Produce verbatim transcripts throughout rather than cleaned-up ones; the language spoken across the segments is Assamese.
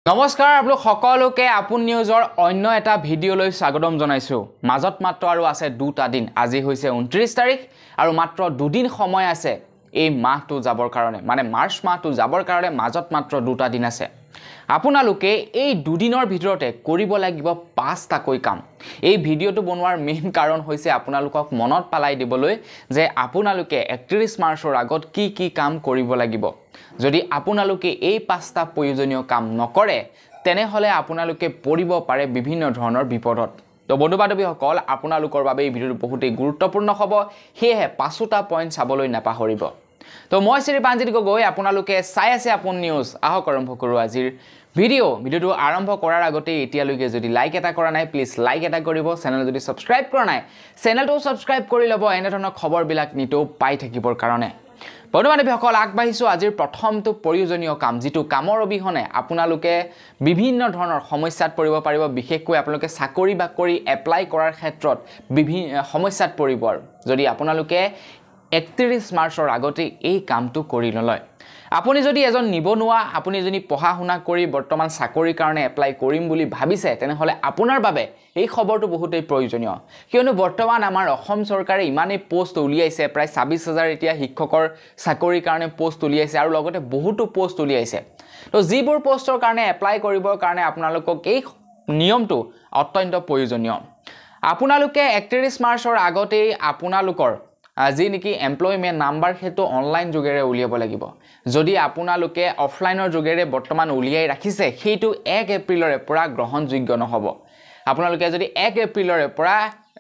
নমস্কাৰ আপোনালোক সকলোকে আপোন নিউজৰ অন্য এটা ভিডিঅ'লৈ স্বাগতম জনাইছো মাজত মাত্ৰ আৰু আছে দুটা দিন আজি হৈছে ঊনত্ৰিশ তাৰিখ আৰু মাত্ৰ দুদিন সময় আছে এই মাহটো যাবৰ কাৰণে মানে মাৰ্চ মাহটো যাবৰ কাৰণে মাজত মাত্ৰ দুটা দিন আছে আপোনালোকে এই দুদিনৰ ভিতৰতে কৰিব লাগিব পাঁচটাকৈ কাম এই ভিডিঅ'টো বনোৱাৰ মেইন কাৰণ হৈছে আপোনালোকক মনত পেলাই দিবলৈ যে আপোনালোকে একত্ৰিশ মাৰ্চৰ আগত কি কি কাম কৰিব লাগিব যদি আপোনালোকে এই পাঁচটা প্ৰয়োজনীয় কাম নকৰে তেনেহলে আপোনালোকে পৰিব পাৰে বিভিন্ন ধৰণৰ বিপদত তো বন্ধু বান্ধৱীসকল আপোনালোকৰ বাবে এই ভিডিঅ'টো বহুতেই গুৰুত্বপূৰ্ণ হ'ব হেহে পাঁচটা পইণ্ট চাবলৈ নাপাহৰিব তো মই শ্ৰী পাঞ্জিত গগৈ আপোনালোকে চাই আছে আপোন নিউজ আহক আৰম্ভ কৰো আজিৰ ভিডিঅ' ভিডিঅ'টো আৰম্ভ কৰাৰ আগতে এতিয়ালৈকে যদি লাইক এটা কৰা নাই প্লিজ লাইক এটা কৰিব চেনেল যদি সাবস্ক্ৰাইব কৰা নাই চেনেলটো সাবস্ক্ৰাইব কৰি ল'ব এনে ধৰণৰ খবৰবিলাক নিতৌ পাই থাকিবৰ কাৰণে বন্ধু বান্ধৱীসকল আগবাঢ়িছো আজিৰ প্ৰথমটো প্ৰয়োজনীয় কাম যিটো কামৰ অবিহনে আপোনালোকে বিভিন্ন ধৰণৰ সমস্যাত পৰিব পাৰিব বিশেষকৈ আপোনালোকে চাকৰি বাকৰি এপ্লাই কৰাৰ ক্ষেত্ৰত বিভিন্ন সমস্যাত পৰিব যদি আপোনালোকে একত্ৰিশ মাৰ্চৰ আগতে এই কামটো কৰি নলয় আপুনি যদি এজন নিবনুৱা আপুনি যদি পঢ়া শুনা কৰি বৰ্তমান চাকৰিৰ কাৰণে এপ্লাই কৰিম বুলি ভাবিছে তেনেহলে আপোনাৰ বাবে এই খবৰটো বহুতেই প্ৰয়োজনীয় কিয়নো বৰ্তমান আমাৰ অসম চৰকাৰে ইমানেই পোষ্ট উলিয়াইছে প্ৰায় ছাব্বিছ হাজাৰ এতিয়া শিক্ষকৰ চাকৰিৰ কাৰণে পোষ্ট উলিয়াইছে আৰু লগতে বহুতো পোষ্ট উলিয়াইছে তো যিবোৰ পোষ্টৰ কাৰণে এপ্লাই কৰিবৰ কাৰণে আপোনালোকক এই নিয়মটো অত্যন্ত প্ৰয়োজনীয় আপোনালোকে একত্ৰিশ মাৰ্চৰ আগতেই আপোনালোকৰ আজি নেকি এমপ্লয়মেন্ট নাম্বাৰ হেতু অনলাইন যোগেৰে উলিয়াব লাগিব যদি আপোনালোকে অফলাইনৰ যোগেৰে বৰ্তমান উলিয়াই ৰাখিছে সেইটো এক এপ্ৰিলৰে পৰা গ্ৰহণযোগ্য নহব আপোনালোকে যদি এক এপ্ৰিলৰে পৰা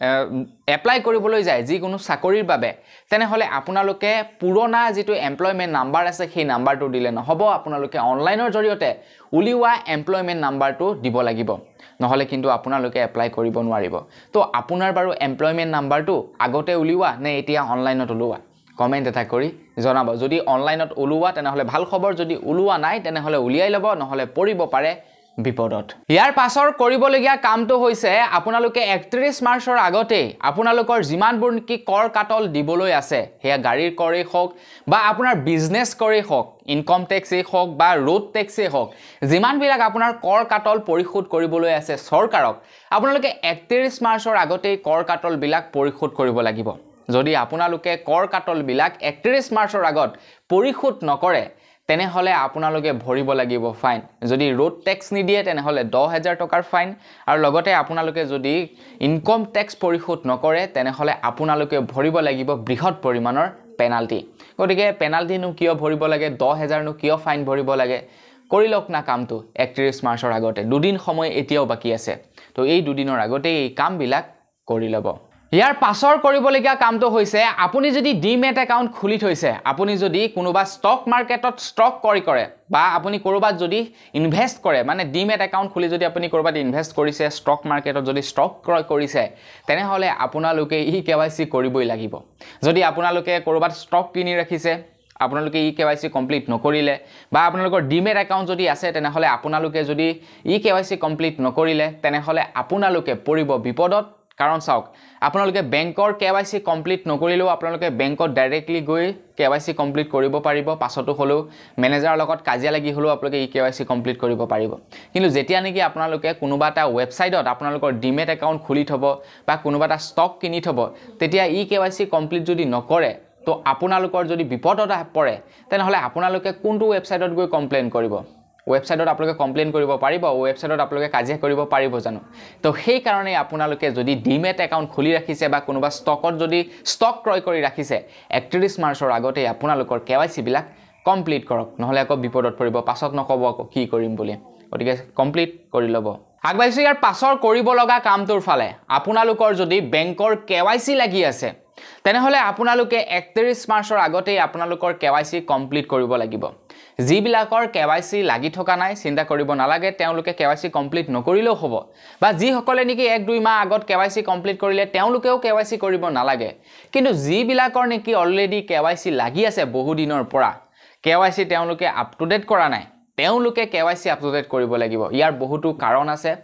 এপ্লাই কৰিবলৈ যায় যিকোনো চাকৰিৰ বাবে তেনেহলে আপোনালোকে পুৰণা যেটো এমপ্লয়মেন্ট নাম্বাৰ আছে সেই নাম্বাৰটো দিলে নহব আপোনালোকে অনলাইনৰ জৰিয়তে উলিওৱা এমপ্লয়মেন্ট নাম্বাৰটো দিব লাগিব নহলে কিন্তু আপোনালোকে এপ্লাই কৰিব নোৱাৰিব তো আপোনাৰ বাৰু এমপ্লয়মেন্ট নাম্বাৰটো আগতে উলিওৱা নে এতিয়া অনলাইনত উলিওৱা কমেন্ট এটা কৰি জনাব যদি অনলাইনত উলিওৱা তেনেহলে ভাল খবৰ যদি উলিওৱা নাই তেনেহলে উলিয়াই ল'ব নহলে পৰিব পাৰে বিপদত ইয়াৰ পাছৰ কৰিবলগীয়া কামটো হৈছে আপোনালোকে একত্ৰিশ মাৰ্চৰ আগতে আপোনালোকৰ যিমানবোৰ কি কৰ কাটল দিবলৈ আছে হেয়া গাড়ীৰ কৰেই হওক বা আপোনাৰ বিজনেছ কৰেই হওক ইনকম টেক্সই হওক বা ৰোড টেক্সই হওক যিমানবিলাক আপোনাৰ কৰ কাটল পৰিশোধ কৰিবলৈ আছে চৰকাৰক আপোনালোকে একত্ৰিশ মাৰ্চৰ আগতে কৰ কাটল বিলাক পৰিশোধ কৰিব লাগিব যদি আপোনালোকে কৰ কাটল বিলাক একত্ৰিশ মাৰ্চৰ আগত পৰিশোধ নকৰে তেনেহলে আপোনালোকে ভৰিব লাগিব ফাইন যদি ৰোড টেক্স নিদিয়ে তেনেহলে দহ হাজাৰ টকাৰ ফাইন আৰু লগতে আপোনালোকে যদি ইনকম টেক্স পৰিশোধ নকৰে তেনেহলে আপোনালোকে ভৰিব লাগিব বৃহৎ পৰিমাণৰ পেনাল্টি গতিকে পেনাল্টি নো কিয় ভৰিব লাগে দহ হাজাৰ নো কিয় ফাইন ভৰিব লাগে কৰি লওক না কামটো একত্ৰিশ মাৰ্চৰ আগতে দুদিন সময় এতিয়াও বাকি আছে তো এই দুদিনৰ আগতে এই কামবিলাক কৰি ল'ব ইয়াৰ পাছৰ কৰিবলগীয়া কামটো হৈছে আপুনি যদি ডিমেট একাউণ্ট খুলি থৈছে আপুনি যদি কোনোবা ষ্টক মাৰ্কেটত ষ্টক কৰি কৰে বা আপুনি কৰবাত যদি ইনভেষ্ট কৰে মানে ডিমেট একাউণ্ট খুলি যদি আপুনি কৰবাত ইনভেষ্ট কৰিছে ষ্টক মাৰ্কেটত যদি ষ্টক ক্ৰয় কৰিছে তেনেহলে আপোনালোকে ই কেৱাইচি কৰিবই লাগিব যদি আপোনালোকে কৰবাত ষ্টক কিনি ৰাখিছে আপোনালোকে ই কেৱাইচি কমপ্লিট নকৰিলে বা আপোনালোকৰ ডিমেট একাউণ্ট যদি আছে তেনেহলে আপোনালোকে যদি ই কেৱাইচি কমপ্লিট নকৰিলে তেনেহলে আপোনালোকে পৰিব বিপদত কাৰণ চাওক আপোনালোকে বেংকৰ কেৱাইচি কমপ্লিট নকৰিলেও আপোনালোকে বেংকত ডাইৰেক্টলি গৈ কেৱাইচি কমপ্লিট কৰিব পাৰিব পাছতো হলেও মেনেজাৰৰ লগত কাজিয়া লাগি হলেও আপোনালোকে ই কেৱাইচি কমপ্লিট কৰিব পাৰিব কিন্তু যেতিয়া নেকি আপোনালোকে কোনোবা এটা ৱেবছাইটত আপোনালোকৰ ডিমেট একাউণ্ট খুলি থব বা কোনোবা এটা ষ্টক কিনি থব তেতিয়া ই কেৱাইচি কমপ্লিট যদি নকৰে তো আপোনালোকৰ যদি বিপদত পৰে তেনেহলে আপোনালোকে কোনটো ৱেবছাইটত গৈ কমপ্লেইন কৰিব ৱেবছাইটত আপোনালোকে কমপ্লেইন কৰিব পাৰিব ৱেবছাইটত আপোনালোকে কাজিয়া কৰিব পাৰিব জানো তো সেই কাৰণে আপোনালোকে যদি ডিমেট একাউণ্ট খুলি ৰাখিছে বা কোনোবা ষ্টকত যদি ষ্টক ক্ৰয় কৰি ৰাখিছে একত্ৰিশ মাৰ্চৰ আগতে আপোনালোকৰ কেৱাইচি বিলাক কমপ্লিট কৰক নহলে আকৌ বিপদত পৰিব পাছত নকব আকৌ কি কৰিম বুলি গতিকে কমপ্লিট কৰি ল'ব আগবাঢ়িছো ইয়াৰ পাছৰ কৰিব লগা কামটোৰ ফালে আপোনালোকৰ যদি বেংকৰ কেৱাইচি লাগি আছে তেনেহলে আপোনালোকে একত্ৰিশ মাৰ্চৰ আগতে আপোনালোকৰ কেৱাইচি কমপ্লিট কৰিব লাগিব যিবিলাকৰ কেৱাইচি লাগি থকা নাই চিন্তা কৰিব নালাগে তেওঁলোকে কেৱাইচি কমপ্লিট নকৰিলেও হ'ব বা যিসকলে নেকি এক দুই মাহ আগত কেৱাইচি কমপ্লিট কৰিলে তেওঁলোকেও কেৱাইচি কৰিব নালাগে কিন্তু যিবিলাকৰ নেকি অলৰেডি কেৱাইচি লাগি আছে বহু দিনৰ পৰা কেৱাইচি তেওঁলোকে আপ টু ডেট কৰা নাই তেওঁলোকে কেৱাইচি আপ টু ডেট কৰিব লাগিব ইয়াৰ বহুতো কাৰণ আছে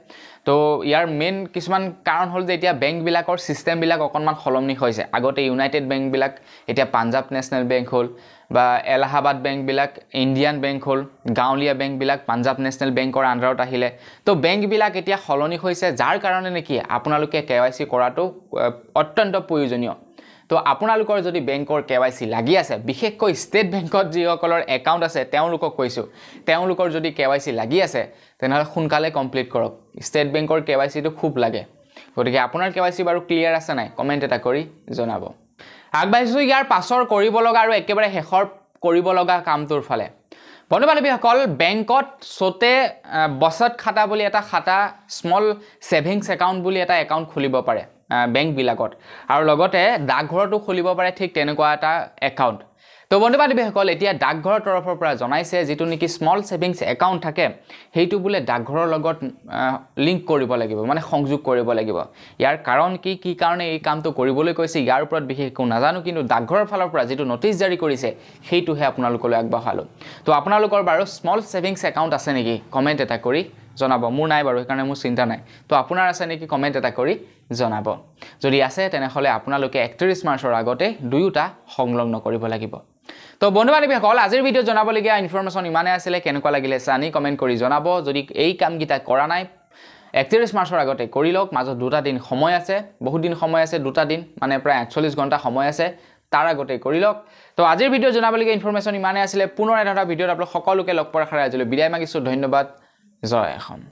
তো ইয়াৰ মেইন কিছুমান কাৰণ হ'ল যে এতিয়া বেংকবিলাকৰ ছিষ্টেমবিলাক অকণমান সলনি হৈছে আগতে ইউনাইটেড বেংকবিলাক এতিয়া পাঞ্জাৱ নেশ্যনেল বেংক হ'ল বা এলাহাবাদ বেংকবিলাক ইণ্ডিয়ান বেংক হ'ল গাঁৱলীয়া বেংকবিলাক পাঞ্জাৱ নেশ্যনেল বেংকৰ আণ্ডাৰত আহিলে তো বেংকবিলাক এতিয়া সলনি হৈছে যাৰ কাৰণে নেকি আপোনালোকে কে ৱাই চি কৰাটো অত্যন্ত প্ৰয়োজনীয় তো আপোনালোকৰ যদি বেংকৰ কে ৱাই চি লাগি আছে বিশেষকৈ ষ্টেট বেংকত যিসকলৰ একাউণ্ট আছে তেওঁলোকক কৈছোঁ তেওঁলোকৰ যদি কে ৱাই চি লাগি আছে তেনেহ'লে সোনকালে কমপ্লিট কৰক ষ্টেট বেংকৰ কে ৱাই চিটো খুব লাগে গতিকে আপোনাৰ কে ৱাই চি বাৰু ক্লিয়াৰ আছে নাই কমেণ্ট এটা কৰি জনাব আগবাঢ়িছোঁ ইয়াৰ পাছৰ কৰিব লগা আৰু একেবাৰে শেষৰ কৰিব লগা কামটোৰ ফালে বন্ধু বান্ধৱীসকল বেংকত চতে বচত খাতা বুলি এটা খাতা স্মল ছেভিংছ একাউণ্ট বুলি এটা একাউণ্ট খুলিব পাৰে বেংকবিলাকত আৰু লগতে ডাকঘৰতো খুলিব পাৰে ঠিক তেনেকুৱা এটা একাউণ্ট তো বন্ধু বান্ধৱীসকল এতিয়া ডাকঘৰৰ তৰফৰ পৰা জনাইছে যিটো নেকি স্মল ছেভিংছ একাউণ্ট থাকে সেইটো বোলে ডাকঘৰৰ লগত লিংক কৰিব লাগিব মানে সংযোগ কৰিব লাগিব ইয়াৰ কাৰণ কি কি কাৰণে এই কামটো কৰিবলৈ কৈছে ইয়াৰ ওপৰত বিশেষ একো নাজানো কিন্তু ডাকঘৰৰ ফালৰ পৰা যিটো নটিচ জাৰি কৰিছে সেইটোহে আপোনালোকলৈ আগবঢ়ালোঁ তো আপোনালোকৰ বাৰু স্মল ছেভিংছ একাউণ্ট আছে নেকি কমেণ্ট এটা কৰি জনাব মোৰ নাই বাৰু সেইকাৰণে মোৰ চিন্তা নাই তো আপোনাৰ আছে নেকি কমেণ্ট এটা কৰি জনাব যদি আছে তেনেহ'লে আপোনালোকে একত্ৰিছ মাৰ্চৰ আগতে দুয়োটা সংলগ্ন কৰিব লাগিব তো বন্ধু বান্ধৱীসকল আজিৰ ভিডিঅ'ত জনাবলগীয়া ইনফৰমেশ্যন ইমানে আছিলে কেনেকুৱা লাগিলে চানি কমেণ্ট কৰি জনাব যদি এই কামকেইটা কৰা নাই একত্ৰিছ মাৰ্চৰ আগতে কৰি লওক মাজত দুটা দিন সময় আছে বহুত দিন সময় আছে দুটা দিন মানে প্ৰায় আঠচল্লিছ ঘণ্টা সময় আছে তাৰ আগতে কৰি লওক তো আজিৰ ভিডিঅ'ত জনাবলগীয়া ইনফৰমেশ্যন ইমানে আছিলে পুনৰ এটা ভিডিঅ'ত আপোনালোক সকলোকে লগ পোৱাৰ আশাৰে আজিলৈ বিদায় মাগিছোঁ ধন্যবাদ জয় অসম।